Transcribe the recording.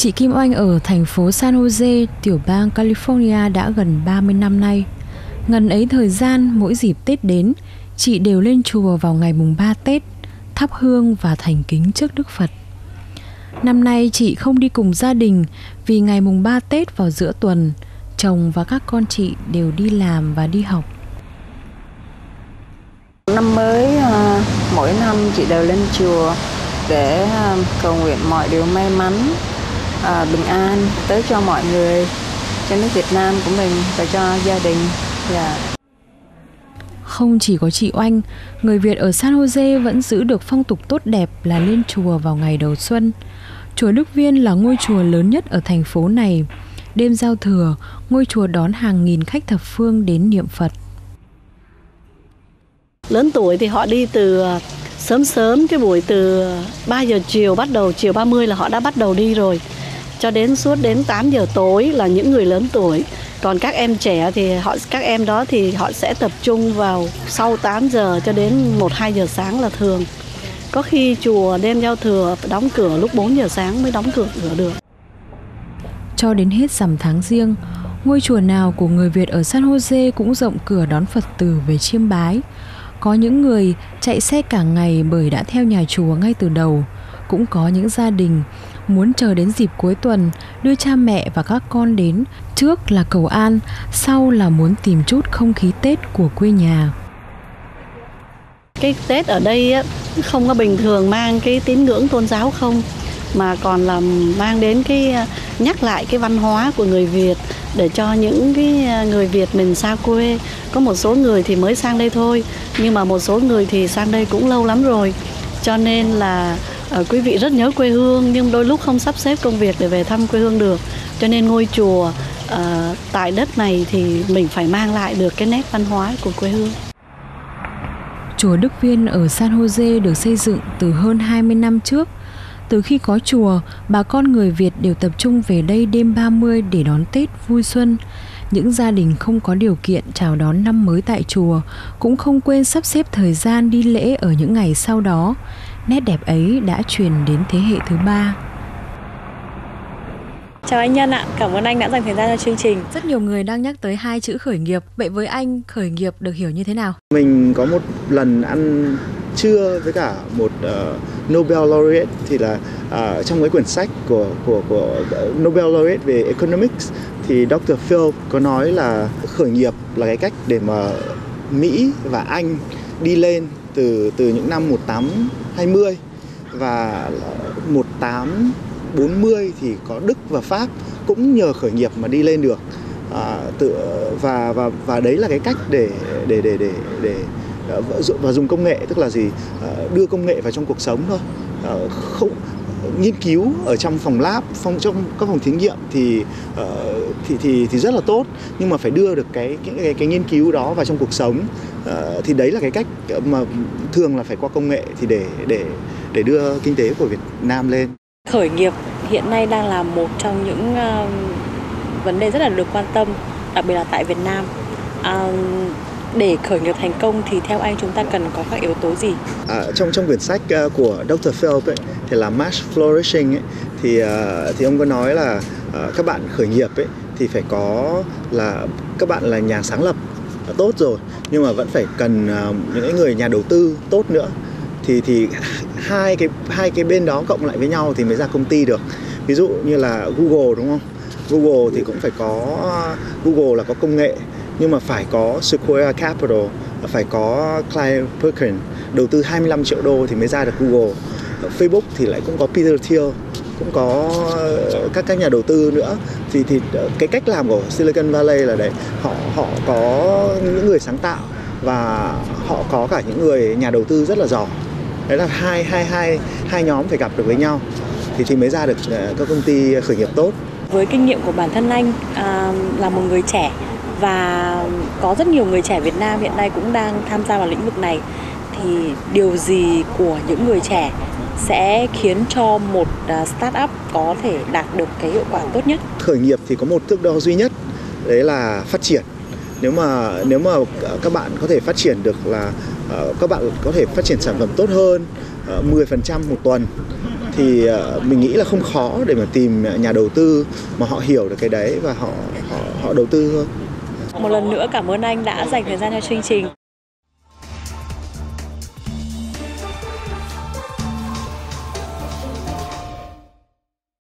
Chị Kim Oanh ở thành phố San Jose, tiểu bang California đã gần 30 năm nay. Ngần ấy thời gian, mỗi dịp Tết đến, chị đều lên chùa vào ngày mùng 3 Tết, thắp hương và thành kính trước Đức Phật. Năm nay chị không đi cùng gia đình vì ngày mùng 3 Tết vào giữa tuần, chồng và các con chị đều đi làm và đi học. Năm mới mỗi năm chị đều lên chùa để cầu nguyện mọi điều may mắn, bình an tới cho mọi người, cho nước Việt Nam của mình và cho gia đình. Không chỉ có chị Oanh, người Việt ở San Jose vẫn giữ được phong tục tốt đẹp là lên chùa vào ngày đầu xuân. Chùa Đức Viên là ngôi chùa lớn nhất ở thành phố này. Đêm giao thừa, ngôi chùa đón hàng nghìn khách thập phương đến niệm Phật. Lớn tuổi thì họ đi từ sớm, cái buổi từ 3 giờ chiều, bắt đầu chiều 30 là họ đã bắt đầu đi rồi. Cho đến suốt đến 8 giờ tối là những người lớn tuổi. Còn các em trẻ thì các em đó thì họ sẽ tập trung vào sau 8 giờ cho đến 1-2 giờ sáng là thường. Có khi chùa đêm giao thừa đóng cửa lúc 4 giờ sáng mới đóng cửa được. Cho đến hết rằm tháng Giêng, ngôi chùa nào của người Việt ở San Jose cũng rộng cửa đón Phật tử về chiêm bái. Có những người chạy xe cả ngày bởi đã theo nhà chùa ngay từ đầu. Cũng có những gia đình muốn chờ đến dịp cuối tuần đưa cha mẹ và các con đến, trước là cầu an, sau là muốn tìm chút không khí Tết của quê nhà. Cái Tết ở đây không có bình thường mang cái tín ngưỡng tôn giáo không, mà còn là mang đến cái nhắc lại cái văn hóa của người Việt để cho những cái người Việt mình xa quê. Có một số người thì mới sang đây thôi, nhưng mà một số người thì sang đây cũng lâu lắm rồi. Cho nên là quý vị rất nhớ quê hương, nhưng đôi lúc không sắp xếp công việc để về thăm quê hương được. Cho nên ngôi chùa tại đất này thì mình phải mang lại được cái nét văn hóa của quê hương. Chùa Đức Viên ở San Jose được xây dựng từ hơn 20 năm trước. Từ khi có chùa, bà con người Việt đều tập trung về đây đêm 30 để đón Tết vui xuân. Những gia đình không có điều kiện chào đón năm mới tại chùa cũng không quên sắp xếp thời gian đi lễ ở những ngày sau đó. Nét đẹp ấy đã truyền đến thế hệ thứ 3. Chào anh Nhân ạ, cảm ơn anh đã dành thời gian cho chương trình. Rất nhiều người đang nhắc tới hai chữ khởi nghiệp. Vậy với anh, khởi nghiệp được hiểu như thế nào? Mình có một lần ăn trưa với cả một Nobel laureate, thì là trong cái quyển sách của Nobel laureate về economics thì Dr. Phil có nói là khởi nghiệp là cái cách để mà Mỹ và Anh đi lên từ những năm 1820, và 1840 thì có Đức và Pháp cũng nhờ khởi nghiệp mà đi lên được. Và đấy là cái cách để và dùng công nghệ, tức là gì, đưa công nghệ vào trong cuộc sống thôi. Không nghiên cứu ở trong phòng lab, trong các phòng thí nghiệm thì rất là tốt, nhưng mà phải đưa được cái nghiên cứu đó vào trong cuộc sống. Thì đấy là cái cách mà thường là phải qua công nghệ thì để đưa kinh tế của Việt Nam lên. Khởi nghiệp hiện nay đang là một trong những vấn đề rất là được quan tâm, đặc biệt là tại Việt Nam. Để khởi nghiệp thành công thì theo anh chúng ta cần có các yếu tố gì? Trong quyển sách của Dr. Phelps ấy, thì là Mass Flourishing ấy, thì ông có nói là các bạn khởi nghiệp ấy, thì phải có là các bạn là nhà sáng lập tốt rồi, nhưng mà vẫn phải cần những người nhà đầu tư tốt nữa. Thì hai cái bên đó cộng lại với nhau thì mới ra công ty được. Ví dụ như là Google, đúng không? Google thì cũng phải có, Google là có công nghệ, nhưng mà phải có Sequoia Capital, phải có Clyde Perkins đầu tư 25 triệu đô thì mới ra được Google. Facebook thì lại cũng có Peter Thiel, cũng có các nhà đầu tư nữa. Thì cái cách làm của Silicon Valley là đấy, họ có những người sáng tạo và họ có cả những người nhà đầu tư rất là giỏi. Đấy là hai nhóm phải gặp được với nhau thì mới ra được các công ty khởi nghiệp tốt. Với kinh nghiệm của bản thân anh là một người trẻ, và có rất nhiều người trẻ Việt Nam hiện nay cũng đang tham gia vào lĩnh vực này, thì điều gì của những người trẻ sẽ khiến cho một startup có thể đạt được cái hiệu quả tốt nhất? Khởi nghiệp thì có một thước đo duy nhất, đấy là phát triển. Nếu mà các bạn có thể phát triển được là các bạn có thể phát triển sản phẩm tốt hơn 10% một tuần thì mình nghĩ là không khó để mà tìm nhà đầu tư mà họ hiểu được cái đấy và họ đầu tư thôi. Một lần nữa cảm ơn anh đã dành thời gian cho chương trình.